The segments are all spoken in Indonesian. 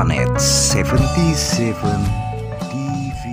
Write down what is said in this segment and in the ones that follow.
Planet 77 TV.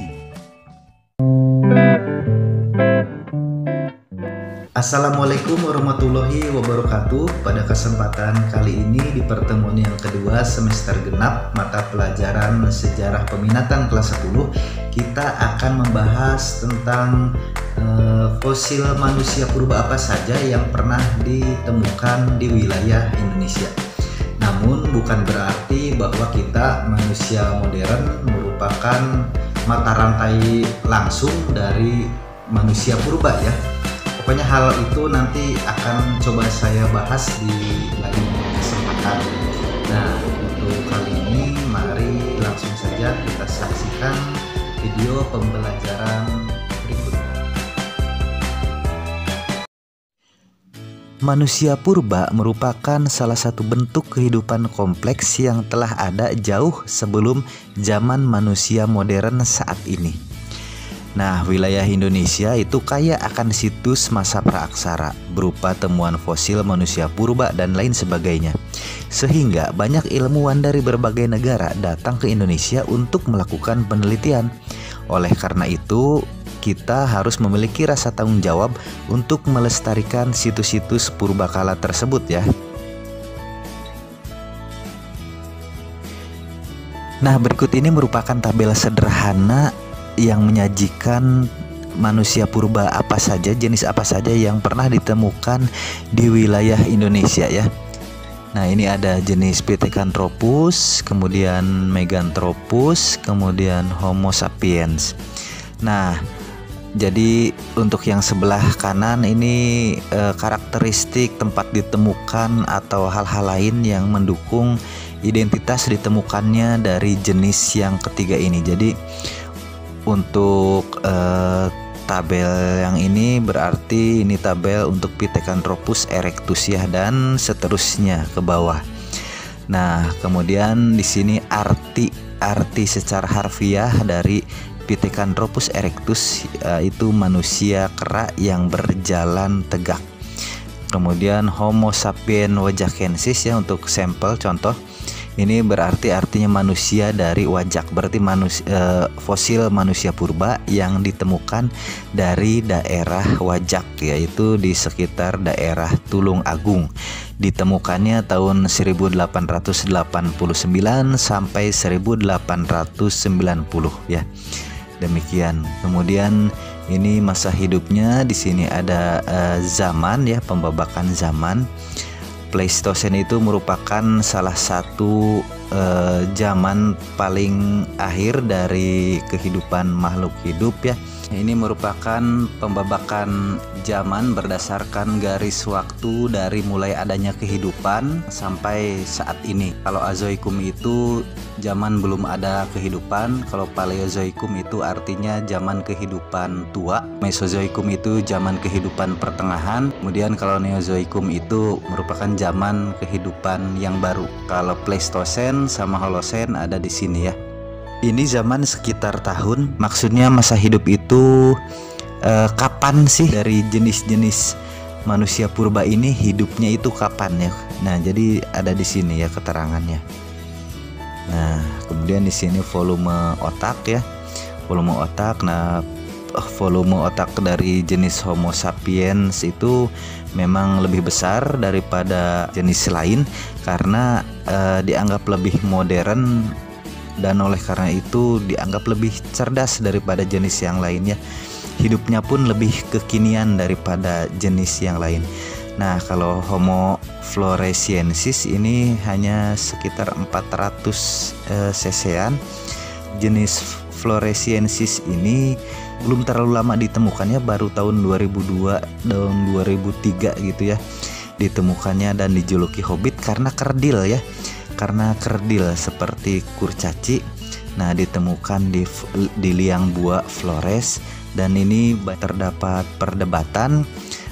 Assalamualaikum warahmatullahi wabarakatuh. Pada kesempatan kali ini di pertemuan yang kedua semester genap mata pelajaran sejarah peminatan kelas 10, kita akan membahas tentang fosil manusia purba apa saja yang pernah ditemukan di wilayah Indonesia. Namun bukan berarti bahwa kita manusia modern merupakan mata rantai langsung dari manusia purba ya. Pokoknya hal itu nanti akan coba saya bahas di lain kesempatan. Nah, untuk kali ini mari langsung saja kita saksikan video pembelajaran berikut. Manusia purba merupakan salah satu bentuk kehidupan kompleks yang telah ada jauh sebelum zaman manusia modern saat ini. Nah, wilayah Indonesia itu kaya akan situs masa praaksara berupa temuan fosil manusia purba dan lain sebagainya. Sehingga banyak ilmuwan dari berbagai negara datang ke Indonesia untuk melakukan penelitian. Oleh karena itu, kita harus memiliki rasa tanggung jawab untuk melestarikan situs-situs purbakala tersebut ya. Nah, berikut ini merupakan tabel sederhana yang menyajikan manusia purba apa saja, jenis apa saja yang pernah ditemukan di wilayah Indonesia ya. Nah, ini ada jenis Pithecanthropus, kemudian Meganthropus, kemudian Homo sapiens. Nah, jadi untuk yang sebelah kanan ini karakteristik tempat ditemukan atau hal-hal lain yang mendukung identitas ditemukannya dari jenis yang ketiga ini. Jadi untuk tabel yang ini berarti ini tabel untuk Pithecanthropus erectus ya, dan seterusnya ke bawah. Nah, kemudian di sini arti secara harfiah dari Pithecanthropus erectus itu manusia kera yang berjalan tegak. Kemudian Homo sapiens wajakensis ya untuk sampel contoh. Ini berarti artinya manusia dari wajak, berarti fosil manusia purba yang ditemukan dari daerah wajak, yaitu di sekitar daerah Tulung Agung. Ditemukannya tahun 1889 sampai 1890 ya. Demikian. Kemudian ini masa hidupnya, di sini ada zaman ya, pembabakan zaman. Pleistosen itu merupakan salah satu zaman paling akhir dari kehidupan makhluk hidup ya. Ini merupakan pembabakan zaman berdasarkan garis waktu dari mulai adanya kehidupan sampai saat ini. Kalau Azoikum itu zaman belum ada kehidupan, kalau Paleozoikum itu artinya zaman kehidupan tua, Mesozoikum itu zaman kehidupan pertengahan, kemudian kalau Neozoikum itu merupakan zaman kehidupan yang baru. Kalau Pleistosen sama Holosen ada di sini ya. Ini zaman sekitar tahun, maksudnya masa hidup itu kapan sih dari jenis-jenis manusia purba ini hidupnya itu kapan ya. Nah, jadi ada di sini ya keterangannya. Nah, kemudian di sini volume otak ya. Volume otak. Nah, volume otak dari jenis Homo sapiens itu memang lebih besar daripada jenis lain karena dianggap lebih modern, dan oleh karena itu dianggap lebih cerdas daripada jenis yang lainnya. Hidupnya pun lebih kekinian daripada jenis yang lain. Nah, kalau Homo floresiensis ini hanya sekitar 400 cc-an. Jenis floresiensis ini belum terlalu lama ditemukannya, baru tahun 2002, tahun 2003 gitu ya ditemukannya, dan dijuluki hobbit karena kerdil ya. Karena kerdil seperti kurcaci. Nah, ditemukan di liang Bua Flores, dan ini terdapat perdebatan.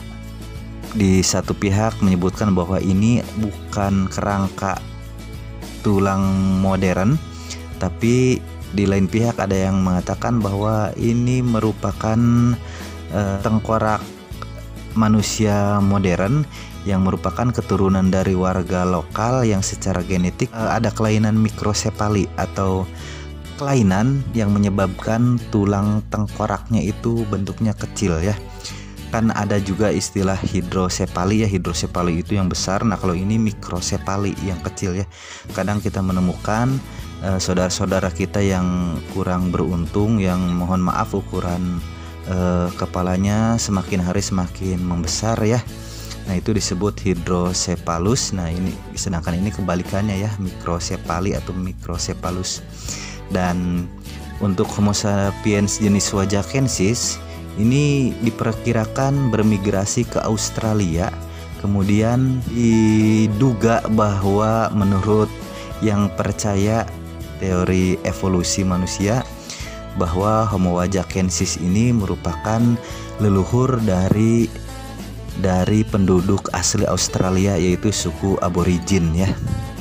Di satu pihak menyebutkan bahwa ini bukan kerangka tulang modern, tapi di lain pihak ada yang mengatakan bahwa ini merupakan tengkorak manusia modern yang merupakan keturunan dari warga lokal yang secara genetik ada kelainan mikrosefali atau kelainan yang menyebabkan tulang tengkoraknya itu bentuknya kecil ya. Kan ada juga istilah hidrosefali ya, hidrosefali itu yang besar. Nah kalau ini mikrosefali yang kecil ya. Kadang kita menemukan saudara-saudara kita yang kurang beruntung, yang mohon maaf ukuran kepalanya semakin hari semakin membesar ya. Nah itu disebut hidrosepalus. Nah ini sedangkan ini kebalikannya ya, mikrosefali atau mikrosepalus. Dan untuk Homo sapiens jenis wajakensis ini diperkirakan bermigrasi ke Australia. Kemudian diduga bahwa menurut yang percaya teori evolusi manusia bahwa Homo wajakensis ini merupakan leluhur dari penduduk asli Australia, yaitu suku aborigin ya.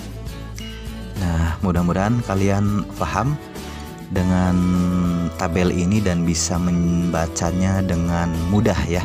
Nah, mudah-mudahan kalian paham dengan tabel ini dan bisa membacanya dengan mudah ya.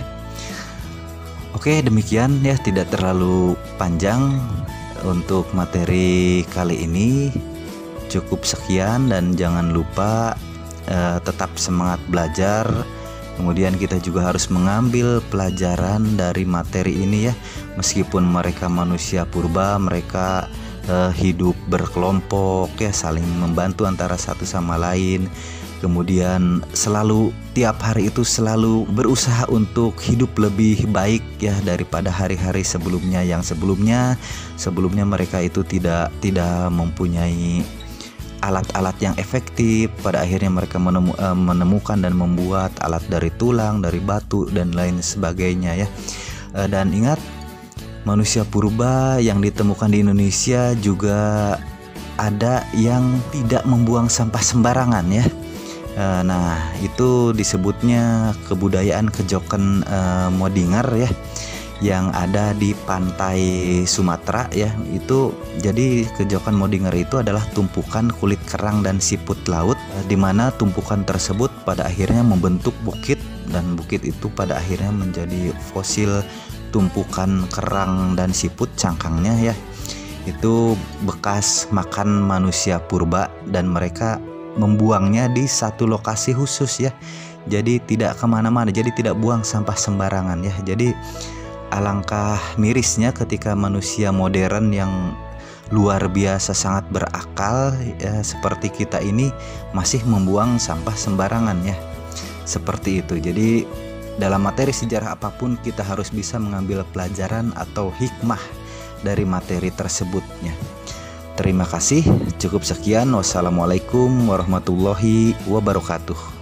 Oke, demikian ya, tidak terlalu panjang untuk materi kali ini. Cukup sekian dan jangan lupa tetap semangat belajar. Kemudian kita juga harus mengambil pelajaran dari materi ini ya. Meskipun mereka manusia purba, mereka hidup berkelompok ya, saling membantu antara satu sama lain. Kemudian selalu tiap hari itu selalu berusaha untuk hidup lebih baik ya daripada hari-hari sebelumnya, yang sebelumnya mereka itu tidak mempunyai alat-alat yang efektif. Pada akhirnya mereka menemukan dan membuat alat dari tulang, dari batu dan lain sebagainya ya. Dan ingat, manusia purba yang ditemukan di Indonesia juga ada yang tidak membuang sampah sembarangan ya. Nah itu disebutnya kebudayaan Kejoken Modinger ya, yang ada di pantai Sumatera ya. Itu jadi Kejoken Modinger itu adalah tumpukan kulit kerang dan siput laut, di mana tumpukan tersebut pada akhirnya membentuk bukit, dan bukit itu pada akhirnya menjadi fosil tumpukan kerang dan siput cangkangnya ya. Itu bekas makan manusia purba dan mereka membuangnya di satu lokasi khusus ya. Jadi tidak kemana-mana, jadi tidak buang sampah sembarangan ya. Jadi alangkah mirisnya ketika manusia modern yang luar biasa sangat berakal ya, seperti kita ini masih membuang sampah sembarangan ya. Seperti itu. Jadi dalam materi sejarah apapun kita harus bisa mengambil pelajaran atau hikmah dari materi tersebutnya. Terima kasih, cukup sekian. Wassalamualaikum warahmatullahi wabarakatuh.